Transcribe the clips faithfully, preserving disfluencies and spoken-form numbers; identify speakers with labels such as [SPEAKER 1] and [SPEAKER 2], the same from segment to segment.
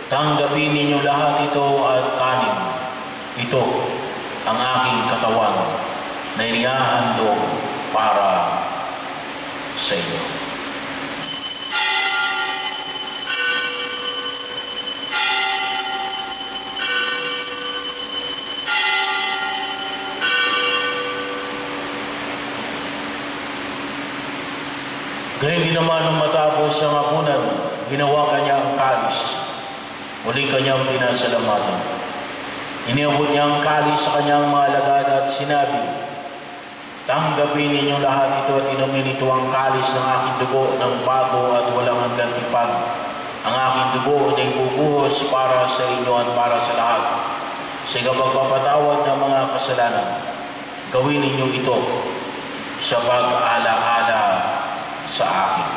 [SPEAKER 1] Tanggapin ninyo lahat ito at kanin. Ito ang aking katawan na inihahandog para sa inyo. Gayun din naman nung matapos ang hapunan, ginawa kanya ang kalis. Muli kanyang pinasalamatan. Iniabot niya ang kalis sa kanyang mga alagad at sinabi, tanggapin ninyo lahat ito at inumin ito ang kalis ng aking dugo ng bago at walang hanggang tipan. Ang aking dugo na ibubuhos para sa inyo at para sa lahat. Sa ikapagpapatawad ng mga kasalanan, gawin ninyo ito sa pag-ala-ala sa akin.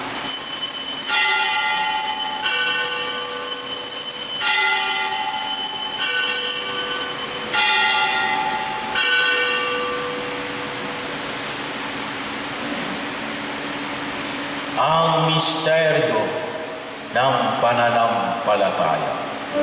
[SPEAKER 1] Ang misteryo ng pananampalataya.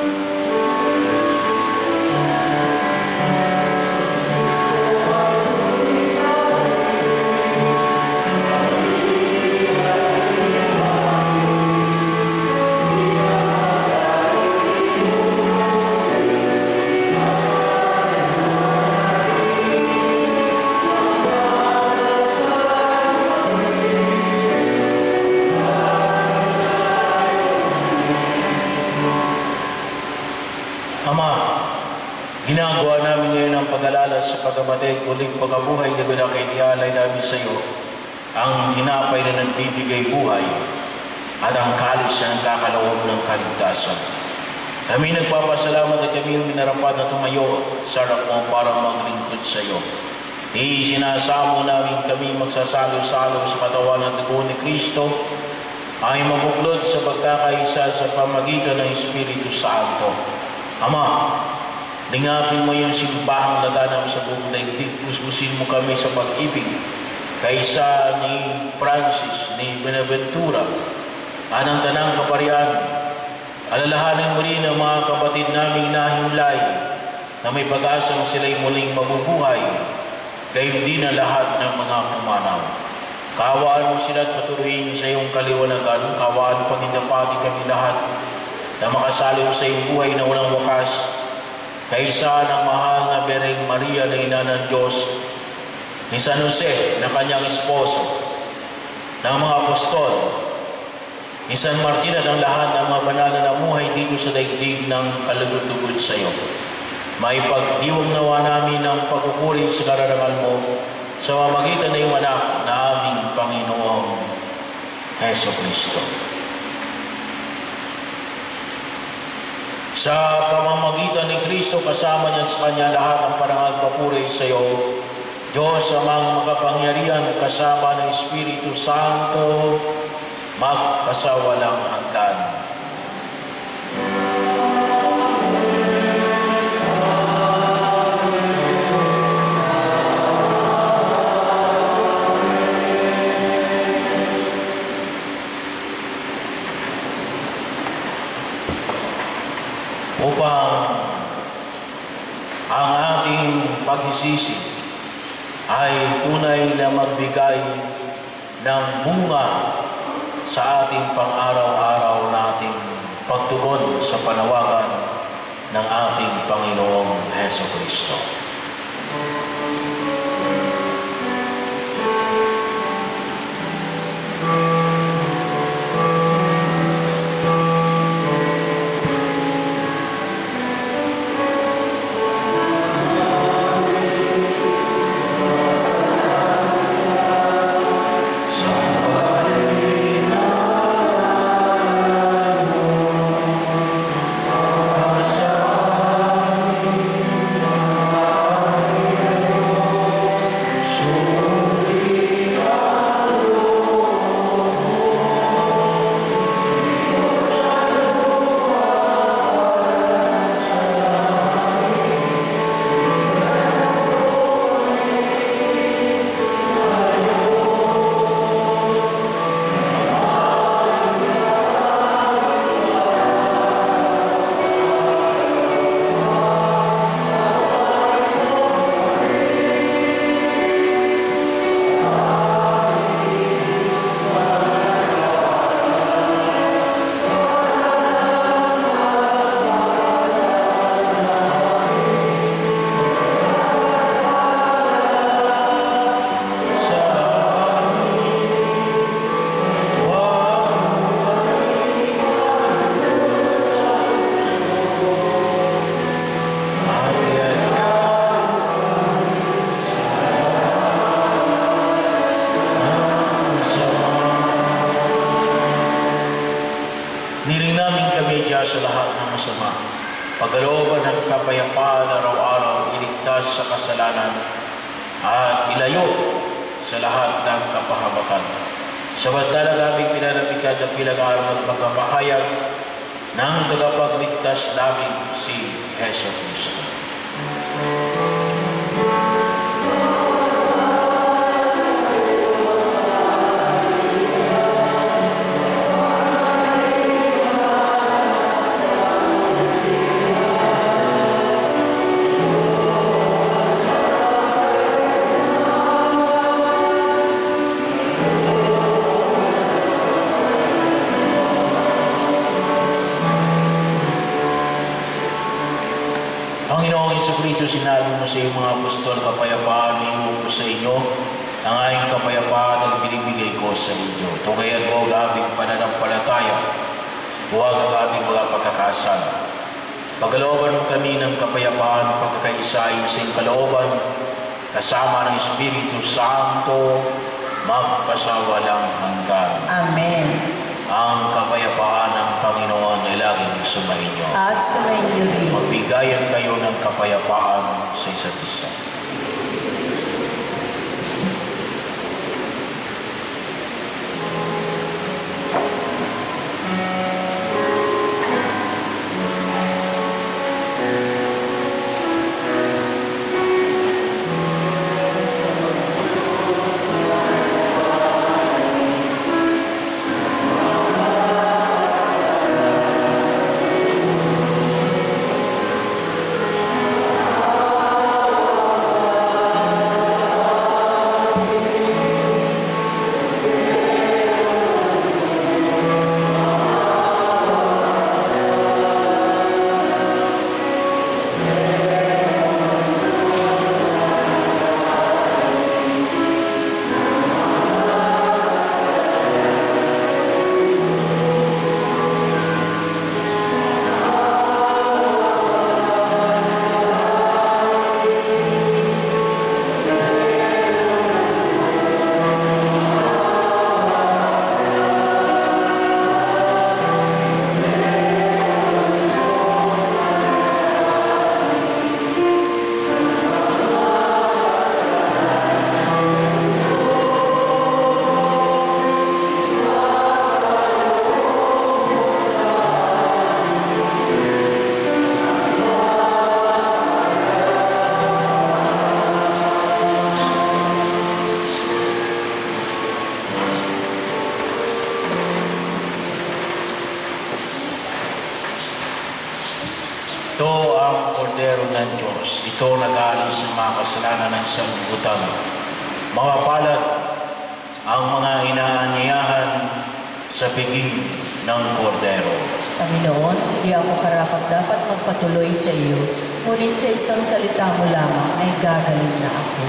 [SPEAKER 1] Ginagawa namin ngayon ang pag-alala sa pagkabatid, muling pagkabuhay na pinakinialay namin sa iyo, ang tinapay na nagbibigay buhay at ang kalis na nagkakaloob ng kaligtasan. Kami nagpapasalamat at kami minarapat na tumayo sa harap mo para maglingkod sa iyo. Isinasamo namin kami magsasalo-salo sa katawan at dugo ni Kristo ay mabuklod sa pagkakaisa sa pamagitan ng Espiritu Santo. Ama, lingapin mo yung simbahang laganap sa buong daigdig. Puspusin mo kami sa pag-ibig kaysa ni Francis, ni Benaventura, anang tanang kaparian. Alalahanin mo rin ang mga kapatid naming nahimlay na may pag-asang sila'y muling mabubuhay, gayon din ang lahat ng mga pumanaw. Kawaan mo sila at patuloyin sa iyong kaliwanagan. Kawaan pangindapati kami lahat na makasalo sa iyong buhay na walang wakas, kaysa ng mahal na Birheng Maria na ina ng Diyos, ni San Jose na kanyang esposo, ng mga apostol, ni San Martin at ang lahat ng mga banal na namuhay dito sa daigdig ng kalugod-lugod sa iyo. May pagdiwang nawa namin ng pagpupuri sa kararangal mo sa mamagitan ng iyong anak na aming Panginoong Heso Kristo. Sa pamamagitan ni Kristo, kasama niya sa Kanya lahat ang parangal papuri sa iyo, Diyos amang makapangyarihan, kasama ng Espiritu Santo, magpasawalang hanggan. Upang ang ating pagsisisi ay tunay na magbigay ng bunga sa ating pang-araw-araw nating pagtugon sa panawagan ng ating Panginoong Heso Kristo.
[SPEAKER 2] Sa
[SPEAKER 1] namin kami dyan sa lahat ng masama. Pagkalooban ng kapayapaan araw-araw, iligtas sa kasalanan at ilayo sa lahat ng kapahamakan. Samantalang aming pinanabikan ng bilang araw at magpapahayag ng tagapagligtas namin si Heso Kristo. Panginoong Jesucristo, sinabi mo sa iyong mga apostol, kapayapaan iyon ko sa inyo, ang aking kapayapaan ang binibigay ko sa inyo. Tugayan mo ang aming pananampalataya, huwag ang aming mga pagkakasala. Pagkalooban mo kami ng kapayapaan, pagkakaisahin sa iyong kalooban, kasama ng Espiritu Santo, magpasawalang hanggan.
[SPEAKER 2] Amen.
[SPEAKER 1] Ang kapayapaan ng Panginoon ay laging sumainyo.
[SPEAKER 2] At sumainyo rin.
[SPEAKER 1] Magbigayan kayo ng kapayapaan sa isa't isa. Ito ang kordero ng Diyos. Ito nag-aalis sa mga kasalanan ng sanlibutan. Mga palad ang mga inaanyayahan sa piging ng kordero.
[SPEAKER 2] Panginoon, di ako karapat dapat magpatuloy sa iyo, ngunit sa isang salita mo lamang ay gagaling na ako.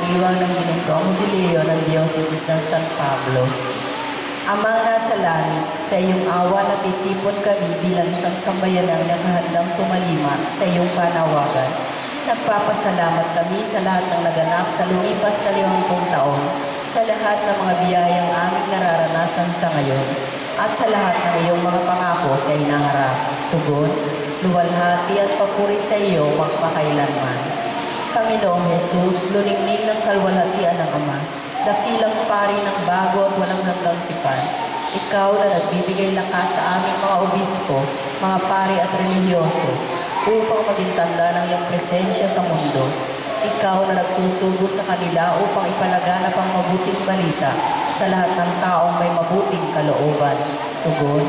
[SPEAKER 2] pangdiriwang ng ginintong jubileo ng Diocese ng San Pablo. Amang nasa langit, sa iyong awa natitipon kami bilang isang sambayanang nakahandang tumalima sa iyong panawagan. Nagpapasalamat kami sa lahat ng naganap sa lumipas na limampung taon, sa lahat ng mga biyayang aming nararanasan sa ngayon, at sa lahat ng iyong mga pangako sa hinaharap. Tugon, luwalhati at papuri sa iyo magpakailanman. Panginoong Jesus, luningning ng kalwalhatian ng Ama, dakilang pari ng bago at walang hanggang tipan, ikaw na nagbibigay lakas sa aming mga obispo, mga pari at religyoso, upang maging tanda ng iyong presensya sa mundo. Ikaw na nagsusugo sa kanila upang ipalaganap ang mabuting balita sa lahat ng taong may mabuting kalooban. Tugon,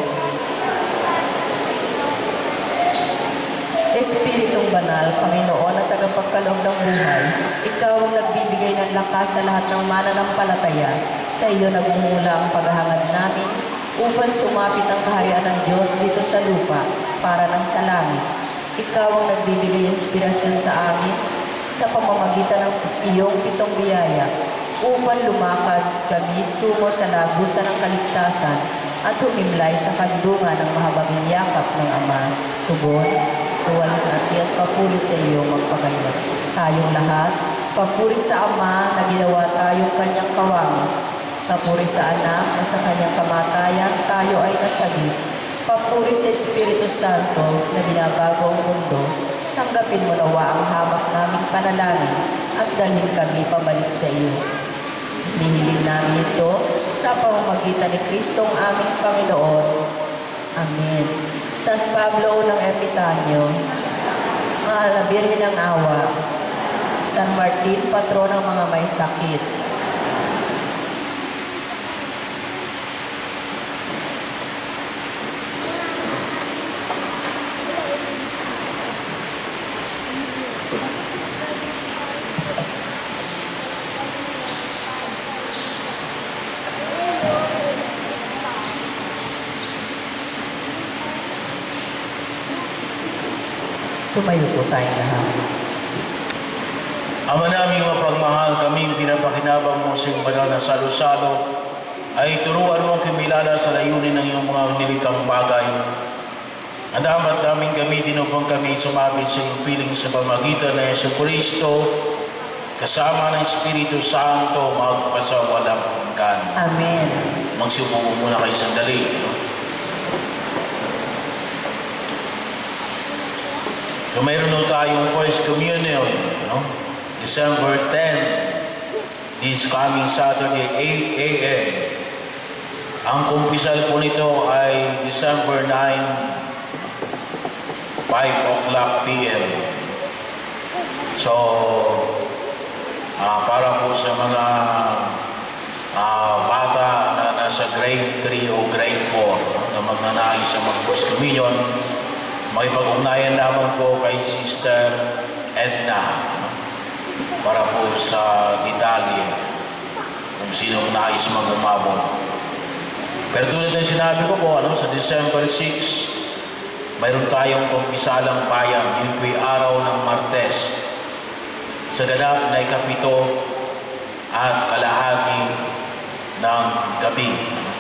[SPEAKER 2] Espiritong Banal, Panginoon at tagapagkaloob ng buhay, ikaw ang nagbibigay ng lakas sa lahat ng mananampalataya. Sa iyo nagmumula ang paghahangad namin upang sumapit ang kaharian ng Diyos dito sa lupa para ng sa langit. Ikaw ang nagbibigay ng inspirasyon sa amin sa pamamagitan ng iyong pitong biyaya upang lumakad kami tungo sa lagusan ng kaligtasan at humimlay sa kandungan ng mahabaging yakap ng Ama. Tugon, luwalhati at papuri sa iyo magpakailan. Tayong lahat, papuri sa Ama na ginawa tayong kanyang kawamis. Papuri sa Anak na sa kanyang kamatayan tayo ay nasagip. Papuri sa Espiritu Santo na binabago ang mundo. Tanggapin mo nawa ang hamak naming panalangin at dalhin kami pabalik sa iyo. Hinihiling namin ito sa pamamagitan ni Kristong aming Panginoon. Amen. San Pablo ng Ermitanyo, Mahal na Birhen ng Awa, San Martin, patron ng mga may sakit. Tumayo po tayong lahat.
[SPEAKER 1] Ama naming mapagmahal, kaming pinapakinabang mo sa iyong banal na salo-salo, ay turuan mo kimilala sa layunin ng iyong mga nilikang bagay. At dapat namin gamitin upang kami sumabit sa iyong piling sa pamagitan ng Yesu Kristo, kasama ng Espiritu Santo, magpasawalang hanggan.
[SPEAKER 2] Amen.
[SPEAKER 1] Magsubuko muna kayo sandali. No? So mayroon na tayong First Communion, no? December tenth, this coming Saturday, eight a m Ang kumpisal po nito ay December ninth, five o'clock p m So, uh, para po sa mga uh, bata na nasa grade three o grade four, no? Na magnanais sa mag-First Communion, makipag-ugnayan lamang po kay Sister Edna para po sa detalye kung sino nais mag-umabot. Pero tulad ng sinabi ko po, ano, sa December sixth, mayroon tayong kumpisalang bayan. Yun po'y araw ng Martes. Sa ganap na ikapito at kalahati ng gabi.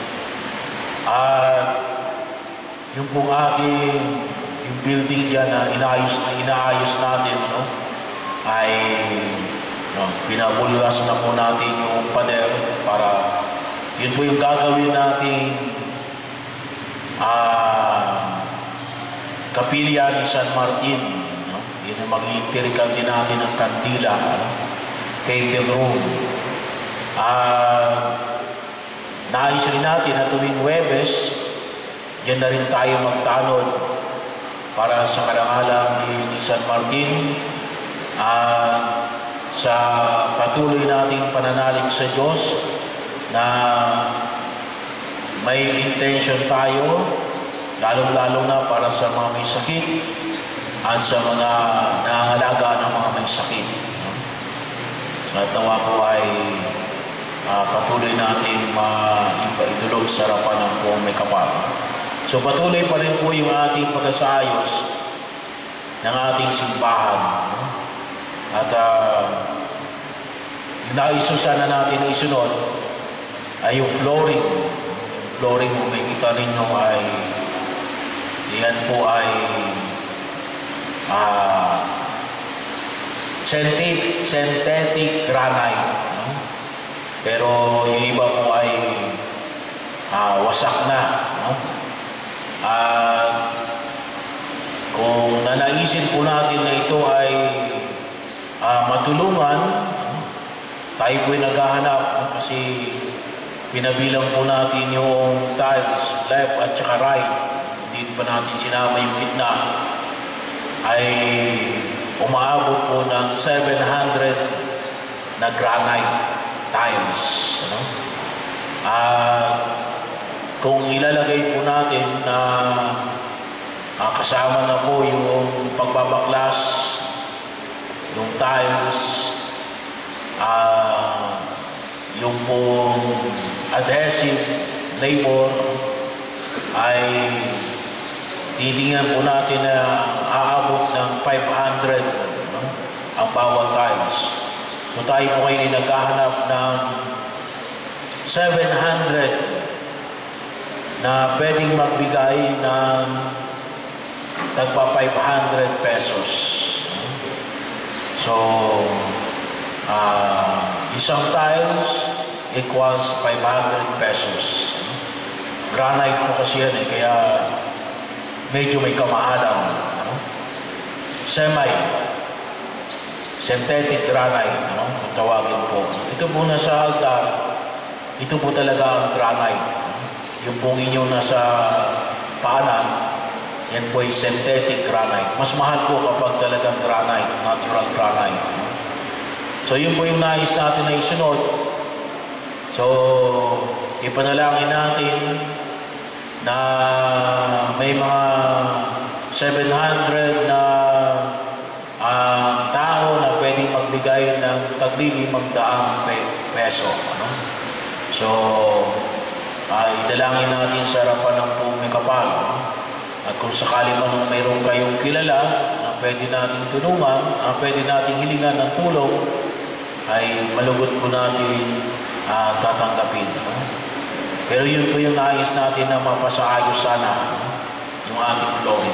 [SPEAKER 1] At yung pong ating yung building dyan na inaayos na inaayos natin, no, ay no, pinabulgas na po natin yung pader para yun po yung gagawin natin uh, kapilya ni San Martin, no? Yun yung mag-iipirikan din natin ng kandila, ano? Candle room. Uh, nais rin natin na tuwing Huwebes, dyan na rin tayo magtanod para sa karangalan ni, ni San Martin at uh, sa patuloy nating pananalig sa Diyos na may intention tayo, lalong-lalo na para sa mga may sakit at sa mga nangangalaga ng mga may sakit. So, at nawa po ay uh, patuloy natin maipatulog sa harapan ng buong may kapal. So patuloy pa rin po yung ating pag-asayos ng ating simbahan. At uh, nais sana natin na isunod ay yung flooring. Yung flooring mo, may kita ninyo ay yan po ay uh, synthetic, synthetic granite. No? Pero yung iba po ay uh, wasak na. No? At kung nanaisin po natin na ito ay uh, matulungan, tayo po'y naghahanap kasi pinabilang po natin yung tiles, left at saka right. Hindi pa natin sinama yung gitna. Ay umaabot po ng seven hundred na granite tiles. Ano? At kung ilalagay po natin na uh, kasama na po yung pagbabaklas, yung tiles, Uh, yung pong adhesive labor ay titingnan po natin na aabot ng five hundred, no? Ang bawat tiles. So tayo po ngayon naghahanap ng seven hundred na pwedeng magbigay ng tagpa five hundred pesos. So Uh, isang tiles equals five hundred pesos. Granite po kasi yan eh, kaya medyo may kamahalan. Ano? Semi, synthetic granite, ano? Kung tawagin po. Ito po nasa altar, ito po talaga ang granite. Ano? Yung pong inyong nasa paanan, yan po ay synthetic granite. Mas mahal po kapag talagang granite, natural granite. Ano? So, yun po yung nais natin na isunod. So, ipanalangin natin na may mga seven hundred na uh, tao na pwedeng magbigay ng taglilimang daang peso. Ano? So, uh, idalangin natin sa harapan ng buong kapal. Ano? At kung sakali man mayroon kayong kilala na pwede natin tulungan, na pwede natin hilingan ng tulong, ay malugod po natin uh, tatanggapin. No? Pero yun po yung nais natin na mapasaayos sana, no? Yung ating flooring.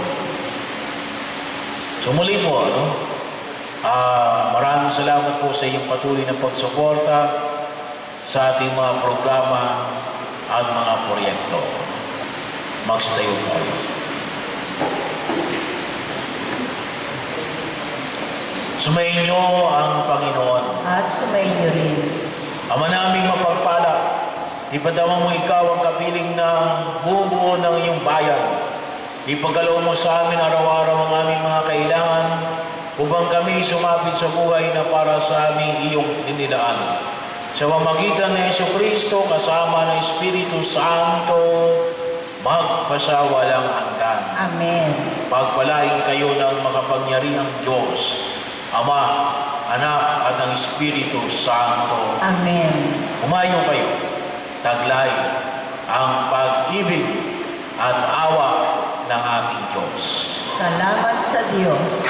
[SPEAKER 1] So muli po, no? uh, maraming salamat po sa iyong patuloy na pagsuporta sa ating mga programa at mga proyekto. Magstayo po kayo. Sumayin niyo ang Panginoon.
[SPEAKER 2] At sumayin niyo rin.
[SPEAKER 1] Ama naming mapagpala, ipadaman mo ikaw ang kapiling ng bubuo ng iyong bayan. Ipagalaw mo sa amin araw-araw ang aming mga kailangan upang kami sumapit sa buhay na para sa aming iyong inilaan. Sa pamamagitan ni Jesucristo kasama ng Espiritu Santo, magpasawalang hanggan.
[SPEAKER 2] Amen.
[SPEAKER 1] Pagpalain kayo ng makapangyarihang Diyos, Ama, Anak, at ang Espiritu Santo.
[SPEAKER 2] Amen.
[SPEAKER 1] Umayo kayo, taglay ang pag-ibig at awa ng ating Diyos.
[SPEAKER 2] Salamat sa Diyos.